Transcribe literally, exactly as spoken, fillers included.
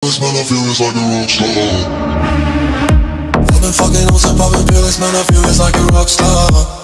fearless, man, I feel it's like a rock star. I've been fucking hoes and popping fearless, man, I feel it's like a rock star.